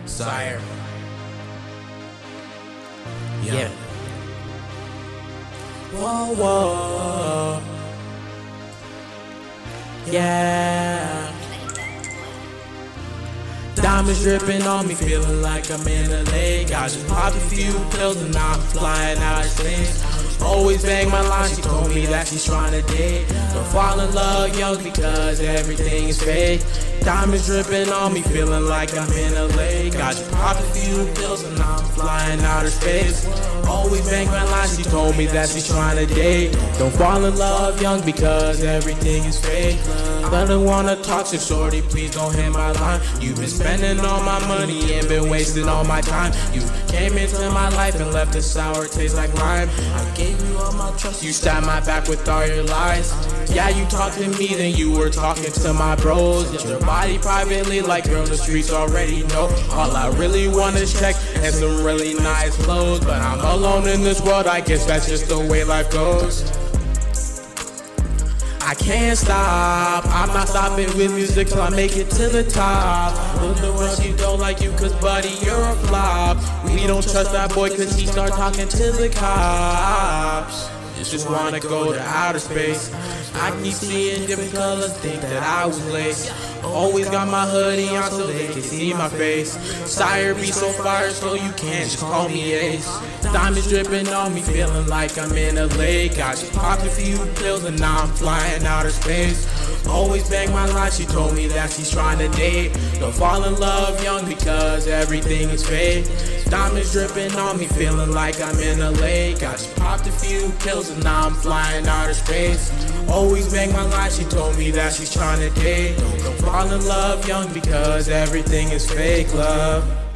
Sire. Yeah. Whoa, whoa. Yeah. Diamonds dripping on me, feeling like I'm in a lake. I just popped a few pills and now I'm flying out of space. Always bang my line, she told me that she's trying to date. Don't fall in love young because everything is fake. Diamonds dripping on me, feeling like I'm in a lake. I just popped a few pills and now I'm flying out of space. Always bang my line, she told me that she's trying to date. Don't fall in love young because everything is fake. I don't wanna talk to shorty, please don't hit my line. You've been spending all my money and been wasting all my time. You came into my life and left a sour taste like lime. I gave you all my trust, you stabbed my back with all your lies. Yeah, you talked to me, then you were talking to my bros. Get your body privately like girl, the streets already know. All I really want is check and some really nice clothes. But I'm alone in this world, I guess that's just the way life goes. I can't stop, I'm not stopping with music till I make it to the top. But the world, she don't like you cause buddy, you're a flop. We don't trust that boy cause he start talking to the cops. Just wanna go to outer space. I keep seeing different colors, think that I was late. Always got my hoodie on so they can see my face. Sire be so fire so you can't just call me Ace. Diamonds dripping on me, feeling like I'm in a lake. I just popped a few pills and now I'm flying outer space. Always bang my line, she told me that she's trying to date. Don't fall in love young because everything is fake. Diamonds dripping on me, feeling like I'm in a lake. I just popped a few pills and now I'm flying outer space. Always bang my line, she told me that she's trying to date. Don't fall in love young because everything is fake, love.